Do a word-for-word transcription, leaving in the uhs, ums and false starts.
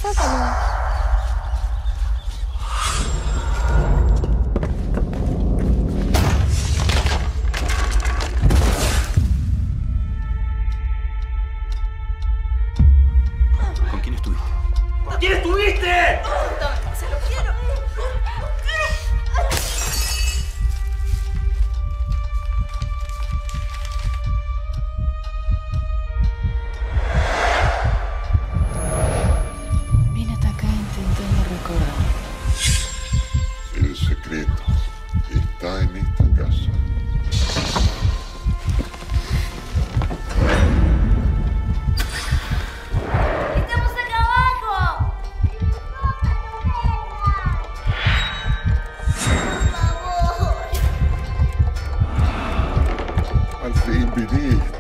sácalo. ¿Con quién estuviste? ¿Con quién estuviste? Toma, se lo quiero. Vine hasta acá intentando recordar. El secreto está en esta casa. ¡Estamos acá abajo! ¡Por favor! Al fin viniste.